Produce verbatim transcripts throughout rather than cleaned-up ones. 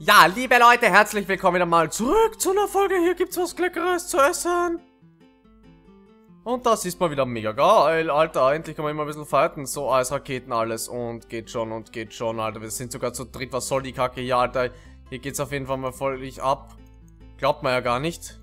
Ja, liebe Leute, herzlich willkommen wieder mal zurück zu einer Folge. Hier gibt's was Leckeres zu essen. Und das ist mal wieder mega geil, Alter. Endlich kann man immer ein bisschen fighten. So, Eisraketen, alles. Und geht schon und geht schon, Alter. Wir sind sogar zu dritt. Was soll die Kacke hier, Alter? Hier geht's auf jeden Fall mal völlig ab. Glaubt man ja gar nicht.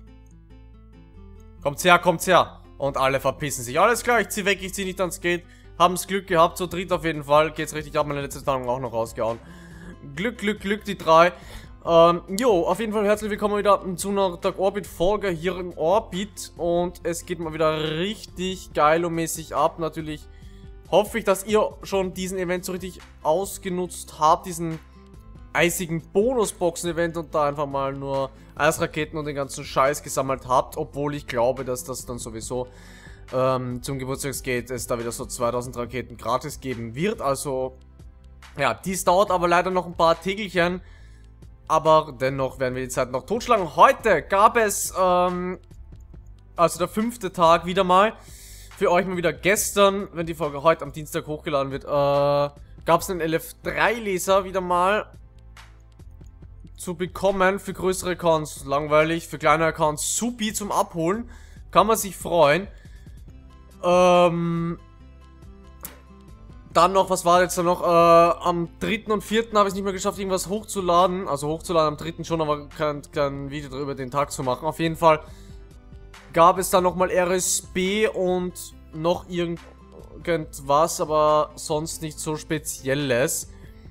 Kommt's her, kommt's her. Und alle verpissen sich. Alles klar, ich zieh weg, ich zieh nicht ans Gate. Haben's Glück gehabt, zu dritt auf jeden Fall. Geht's richtig ab, meine letzte Tarnung auch noch rausgehauen. Glück, Glück, Glück, die drei. Ähm, jo, auf jeden Fall herzlich willkommen wieder zu einer Dark Orbit Folge hier im Orbit. Und es geht mal wieder richtig geilo-mäßig ab. Natürlich hoffe ich, dass ihr schon diesen Event so richtig ausgenutzt habt. Diesen eisigen Bonusboxen-Event und da einfach mal nur Eisraketen und den ganzen Scheiß gesammelt habt. Obwohl ich glaube, dass das dann sowieso ähm, zum Geburtstagsgate es da wieder so zweitausend Raketen gratis geben wird. Also... ja, dies dauert aber leider noch ein paar Tägelchen, aber dennoch werden wir die Zeit noch totschlagen. Heute gab es, ähm, also der fünfte Tag wieder mal, für euch mal wieder gestern, wenn die Folge heute am Dienstag hochgeladen wird, äh, gab es einen L F drei Leser wieder mal zu bekommen für größere Accounts, langweilig, für kleine Accounts supi zum Abholen, kann man sich freuen. Ähm... Dann noch, was war jetzt da noch? Äh, am dritten und vierten habe ich es nicht mehr geschafft, irgendwas hochzuladen. Also hochzuladen am dritten schon, aber kein, kein Video darüber den Tag zu machen. Auf jeden Fall gab es dann nochmal R S B und noch irgendwas, aber sonst nicht so Spezielles.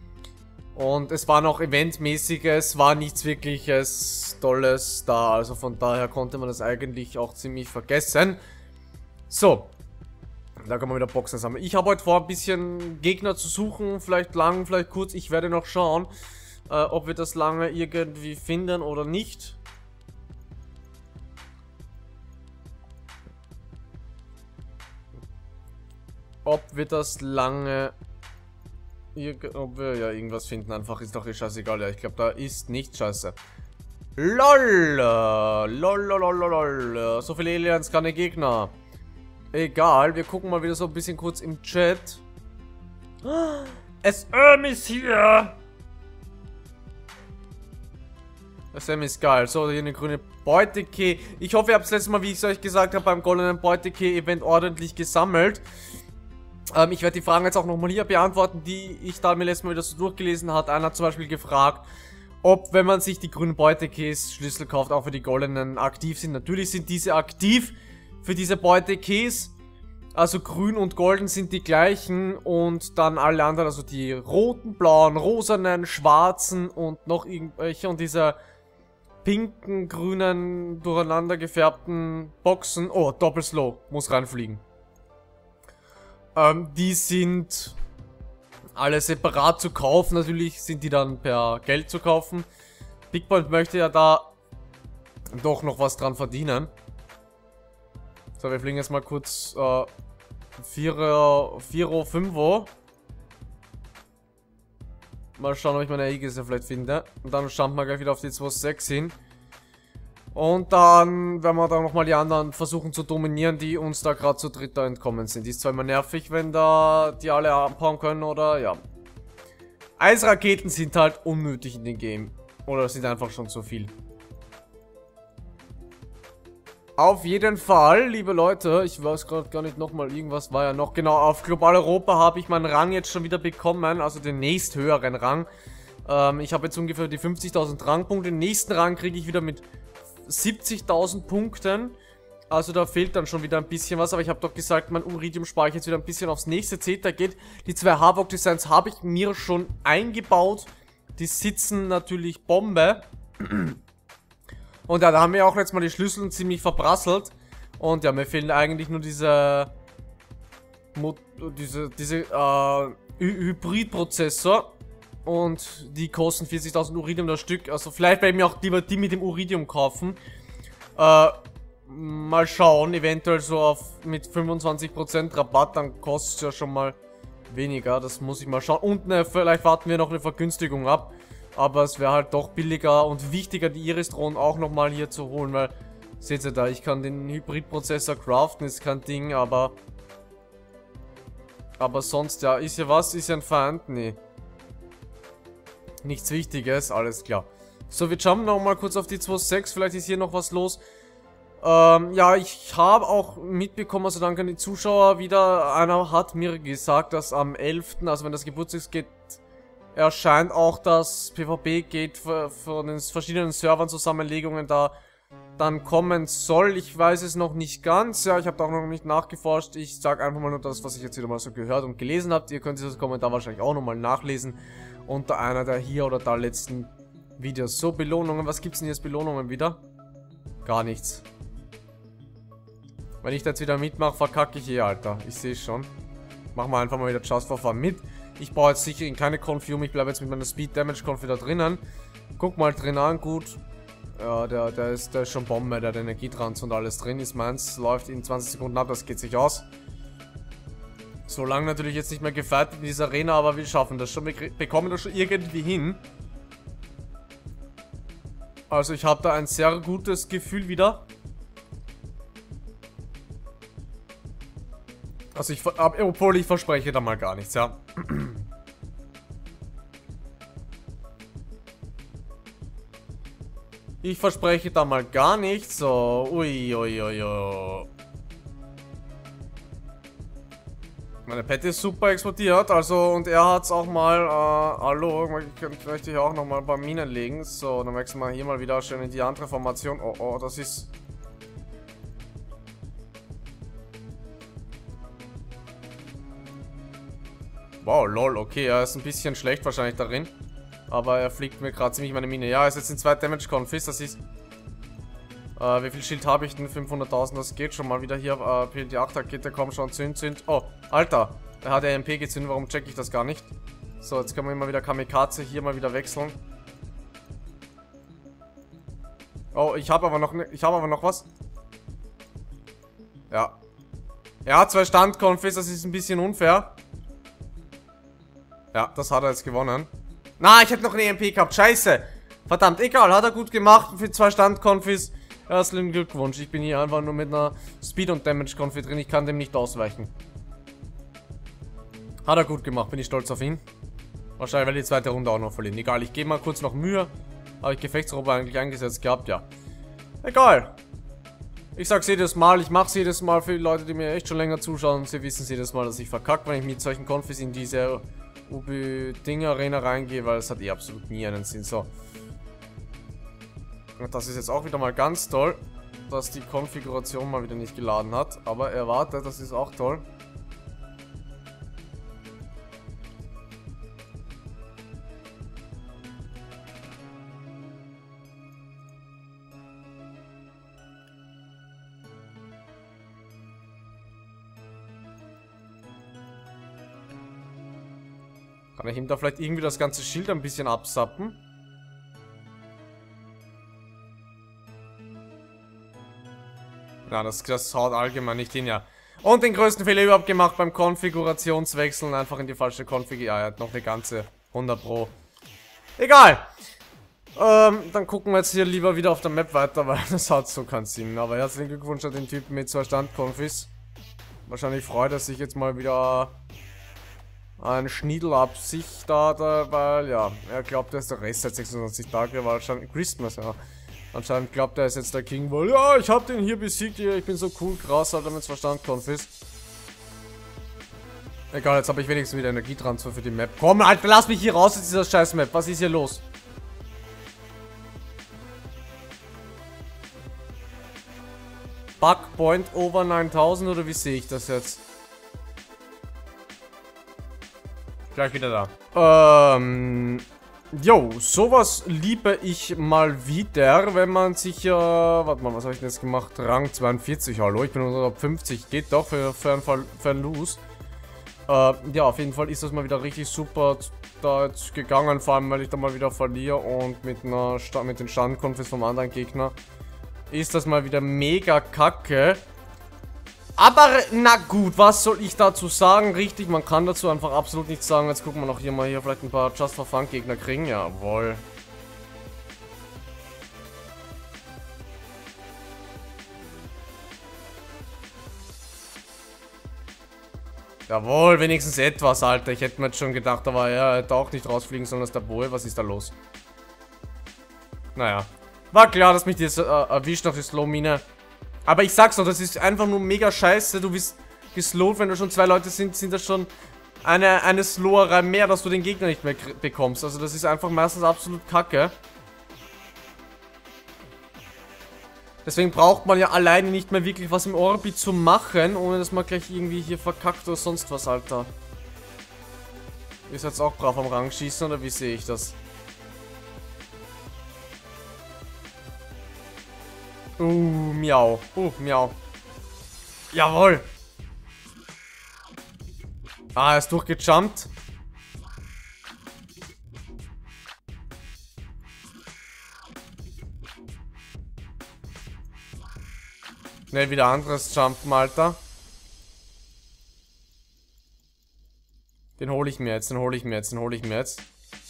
Und es war noch Eventmäßiges, war nichts wirkliches Tolles da. Also von daher konnte man das eigentlich auch ziemlich vergessen. So. Da kann man wieder Boxen sammeln. Ich habe heute vor, ein bisschen Gegner zu suchen. Vielleicht lang, vielleicht kurz. Ich werde noch schauen, äh, ob wir das lange irgendwie finden oder nicht. Ob wir das lange... Ob wir ja irgendwas finden. Einfach ist doch eh scheißegal. Ja, ich glaube, da ist nichts scheiße. LOL! LOL, lol, lol. So viele Aliens, keine Gegner. Egal, wir gucken mal wieder so ein bisschen kurz im Chat. S M ist hier! S M ist geil. So, hier eine grüne Beutekey. Ich hoffe, ihr habt das letzte Mal, wie ich es euch gesagt habe, beim goldenen Beutekey-Event ordentlich gesammelt. Ähm, ich werde die Fragen jetzt auch nochmal hier beantworten, die ich da mir letztes Mal wieder so durchgelesen habe. Einer hat zum Beispiel gefragt, ob, wenn man sich die grünen Beutekeys Schlüssel kauft, auch für die goldenen aktiv sind. Natürlich sind diese aktiv. Für diese Beutekeys, also grün und golden sind die gleichen und dann alle anderen, also die roten, blauen, rosanen, schwarzen und noch irgendwelche und diese pinken, grünen, durcheinander gefärbten Boxen, oh, Doppelslow, muss reinfliegen. Ähm, die sind alle separat zu kaufen, natürlich sind die dann per Geld zu kaufen. Big Point möchte ja da doch noch was dran verdienen. So, wir fliegen jetzt mal kurz äh, vier, fünf. Mal schauen, ob ich meine Aegis vielleicht finde. Und dann schauen wir gleich wieder auf die zwei sechs hin. Und dann werden wir dann nochmal die anderen versuchen zu dominieren, die uns da gerade zu dritt da entkommen sind. Die ist zwar immer nervig, wenn da die alle abhauen können, oder? Ja. Eisraketen sind halt unnötig in dem Game. Oder sind einfach schon zu viel. Auf jeden Fall, liebe Leute, ich weiß gerade gar nicht nochmal, irgendwas war ja noch. Genau, auf Global Europa habe ich meinen Rang jetzt schon wieder bekommen, also den nächsthöheren Rang. Ähm, ich habe jetzt ungefähr die fünfzigtausend Rangpunkte. Den nächsten Rang kriege ich wieder mit siebzigtausend Punkten. Also da fehlt dann schon wieder ein bisschen was, aber ich habe doch gesagt, mein Uridium spare ich jetzt wieder ein bisschen aufs nächste Zeta geht. Die zwei Havoc Designs habe ich mir schon eingebaut. Die sitzen natürlich Bombe. Und ja, da haben wir auch jetzt mal die Schlüssel ziemlich verprasselt. Und ja, mir fehlen eigentlich nur diese... Diese, diese, äh, Hybridprozessor. Und die kosten vierzigtausend Uridium das Stück. Also vielleicht werde ich mir auch lieber die mit dem Uridium kaufen. Äh, mal schauen. Eventuell so auf mit fünfundzwanzig Prozent Rabatt, dann kostet es ja schon mal weniger. Das muss ich mal schauen. Und ne, vielleicht warten wir noch eine Vergünstigung ab. Aber es wäre halt doch billiger und wichtiger, die Iris-Drohnen auch nochmal hier zu holen, weil, seht ihr da, ich kann den Hybridprozessor craften, ist kein Ding, aber... Aber sonst, ja, ist ja was? Ist ja ein Feind? Nee. Nichts Wichtiges, alles klar. So, wir jumpen noch mal kurz auf die zwei sechs. Vielleicht ist hier noch was los. Ähm, ja, ich habe auch mitbekommen, also danke an die Zuschauer, wieder einer hat mir gesagt, dass am elften, also wenn das Geburtstagsgate erscheint, auch das PvP-Gate von den verschiedenen Servern Zusammenlegungen da dann kommen soll. Ich weiß es noch nicht ganz, ja, ich habe da auch noch nicht nachgeforscht. Ich sage einfach mal nur das, was ich jetzt wieder mal so gehört und gelesen habt. Ihr könnt dieses Kommentar wahrscheinlich auch nochmal nachlesen unter einer der hier oder da letzten Videos. So, Belohnungen, was gibt's denn hier als Belohnungen wieder? Gar nichts. Wenn ich da jetzt wieder mitmache, verkacke ich eh, Alter. Ich sehe schon. Machen wir einfach mal wieder Just for Fun mit. Ich baue jetzt sicher in keine Konfi um. Ich bleibe jetzt mit meiner Speed Damage Konfi da drinnen. Guck mal drin an, gut. Ja, der, der, ist, der ist schon Bombe, der hat Energietrans und alles drin ist. Meins läuft in zwanzig Sekunden ab, das geht sich aus. Solange natürlich jetzt nicht mehr gefightet in dieser Arena, aber wir schaffen das schon. Wir bekommen das schon irgendwie hin. Also ich habe da ein sehr gutes Gefühl wieder. Also ich, obwohl ich verspreche da mal gar nichts, ja. Ich verspreche da mal gar nichts, so, ui, ui, ui, ui. Meine Pet ist super explodiert, also, und er hat's auch mal, äh, hallo, ich könnte vielleicht hier auch nochmal ein paar Minen legen. So, dann wechseln wir hier mal wieder schön in die andere Formation. Oh, oh, das ist... Wow, lol, okay, er ist ein bisschen schlecht wahrscheinlich darin. Aber er fliegt mir gerade ziemlich meine Mine. Ja, er ist jetzt in zwei Damage Confis, das ist... Äh, wie viel Schild habe ich denn? fünfhunderttausend, das geht schon mal wieder hier. Äh, P L D acht Rakete, komm schon, zünd, zünd. Oh, Alter, er hat R M P gezündet, warum check ich das gar nicht? So, jetzt können wir immer wieder Kamikaze hier mal wieder wechseln. Oh, ich habe aber noch, ne, ich habe aber noch was. Ja. Er hat zwei Stand-Confis, das ist ein bisschen unfair. Ja, das hat er jetzt gewonnen. Na, ich hätte noch eine E M P gehabt. Scheiße. Verdammt, egal. Hat er gut gemacht für zwei Stand-Confis. Herzlichen Glückwunsch. Ich bin hier einfach nur mit einer Speed- und Damage-Confi drin. Ich kann dem nicht ausweichen. Hat er gut gemacht. Bin ich stolz auf ihn. Wahrscheinlich werde ich die zweite Runde auch noch verlieren. Egal, ich gebe mal kurz noch Mühe. Habe ich Gefechtsroboter eigentlich eingesetzt gehabt? Ja. Egal. Ich sag's jedes Mal. Ich mach's jedes Mal für die Leute, die mir echt schon länger zuschauen. Sie wissen jedes Mal, dass ich verkacke, wenn ich mit solchen Confis in diese... U B-Ding-Arena reingehe, weil es hat eh absolut nie einen Sinn. So. Und das ist jetzt auch wieder mal ganz toll, dass die Konfiguration mal wieder nicht geladen hat. Aber erwartet, das ist auch toll. Kann ich ihm da vielleicht irgendwie das ganze Schild ein bisschen absappen? Ja, das, das haut allgemein nicht hin, ja. Und den größten Fehler überhaupt gemacht beim Konfigurationswechseln. Einfach in die falsche Konfig. Ja, er hat noch eine ganze hundert Pro. Egal. Ähm, dann gucken wir jetzt hier lieber wieder auf der Map weiter, weil das hat so keinen Sinn. Aber herzlichen Glückwunsch an den Typen mit zwei Stand-Konfis. Wahrscheinlich freut er sich jetzt mal wieder... ein Schniedel ab sich da, da, weil, ja, er glaubt, er ist der Rest seit sechsundzwanzig Tagen, weil anscheinend Christmas, ja. Anscheinend glaubt er ist jetzt der King, weil, ja, ich hab den hier besiegt, ich bin so cool, krass, Alter, mit Verstand, Konfis. Egal, jetzt habe ich wenigstens wieder Energietransfer für die Map. Komm, Alter, lass mich hier raus aus dieser scheiß Map, was ist hier los? Bug Point over neuntausend, oder wie sehe ich das jetzt? Gleich wieder da. Ähm. Jo, sowas liebe ich mal wieder, wenn man sich ja. Äh, warte mal, was habe ich denn jetzt gemacht? Rang zweiundvierzig, hallo, ich bin unter fünfzig. Geht doch für, für, einen, für einen Lose. Äh, ja, auf jeden Fall ist das mal wieder richtig super da jetzt gegangen, vor allem weil ich da mal wieder verliere und mit einer Sta mit den Standkonfis vom anderen Gegner ist das mal wieder mega kacke. Aber, na gut, was soll ich dazu sagen? Richtig, man kann dazu einfach absolut nichts sagen. Jetzt gucken wir noch hier mal hier vielleicht ein paar Just for Fun Gegner kriegen. Jawohl. Jawohl, wenigstens etwas, Alter. Ich hätte mir jetzt schon gedacht, aber er hätte auch nicht rausfliegen sollen aus der Boe. Was ist da los? Naja. War klar, dass mich das äh, erwischt nach der Slow-Mine. Aber ich sag's doch, das ist einfach nur mega scheiße. Du bist geslowt, wenn du schon zwei Leute sind, sind das schon eine, eine Slowerei mehr, dass du den Gegner nicht mehr bekommst. Also das ist einfach meistens absolut kacke. Deswegen braucht man ja alleine nicht mehr wirklich was im Orbit zu machen, ohne dass man gleich irgendwie hier verkackt oder sonst was, Alter. Ist jetzt auch brav am Rang schießen, oder wie sehe ich das? Uh, miau. Uh, miau. Jawohl. Ah, er ist durchgejumpt. Schnell wieder anderes Jumpen, Alter. Den hole ich mir jetzt, den hole ich mir jetzt, den hole ich mir jetzt.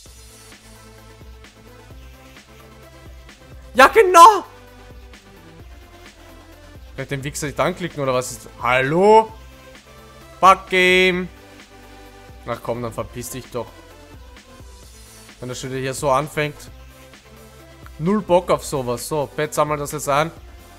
Ja, genau! Kann ich den Wichser nicht anklicken, oder was ist... Hallo? Bug-Game! Ach komm, dann verpiss dich doch. Wenn das schon wieder hier so anfängt. Null Bock auf sowas. So, Pet, sammel das jetzt ein.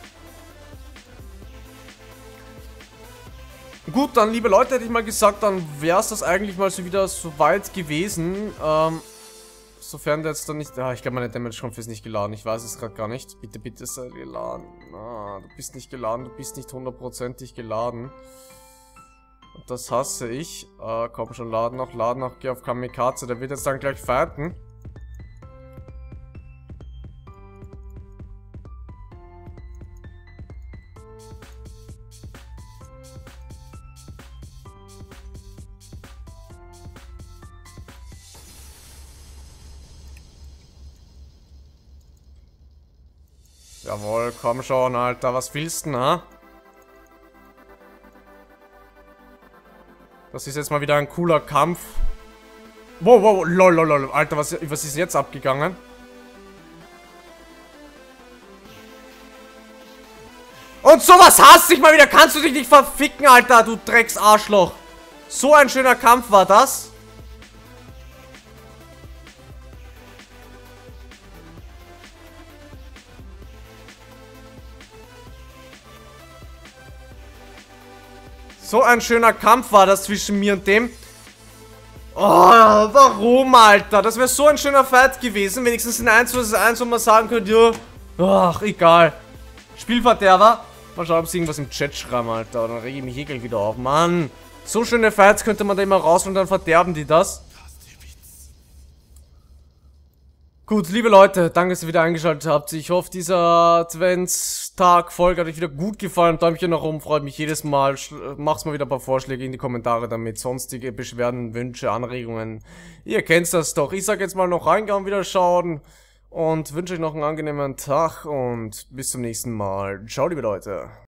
Gut, dann, liebe Leute, hätte ich mal gesagt, dann wäre es das eigentlich mal so wieder so weit gewesen. Ähm, sofern der jetzt dann nicht... Ah, ich glaube, meine Damage-Kampf ist nicht geladen. Ich weiß es gerade gar nicht. Bitte, bitte sei geladen. Ah, du bist nicht geladen. Du bist nicht hundertprozentig geladen. Und das hasse ich. Äh, komm schon, laden noch, laden noch. Geh auf Kamikaze. Der wird jetzt dann gleich fighten. Jawohl, komm schon, Alter. Was willst du denn, ha? Das ist jetzt mal wieder ein cooler Kampf. Wow, wow, lol, lol, lol. Alter, was, was ist jetzt abgegangen? Und sowas hasse ich mal wieder. Kannst du dich nicht verficken, Alter, du Drecksarschloch. So ein schöner Kampf war das. So ein schöner Kampf war das zwischen mir und dem. Oh, warum, Alter? Das wäre so ein schöner Fight gewesen. Wenigstens in eins versus eins, wo man sagen könnte, ja, ach, egal. Spielverderber. Mal schauen, ob sie irgendwas im Chat schreiben, Alter. Dann rege ich mich hier gleich wieder auf. Mann. So schöne Fights könnte man da immer raus und dann verderben die das. Gut, liebe Leute, danke, dass ihr wieder eingeschaltet habt. Ich hoffe, dieser Adventstag-Folge hat euch wieder gut gefallen. Däumchen nach oben, freut mich jedes Mal. Macht's mal wieder ein paar Vorschläge in die Kommentare damit. Sonstige Beschwerden, Wünsche, Anregungen. Ihr kennt das doch. Ich sag jetzt mal noch reingehen, wieder schauen. Und wünsche euch noch einen angenehmen Tag und bis zum nächsten Mal. Ciao, liebe Leute.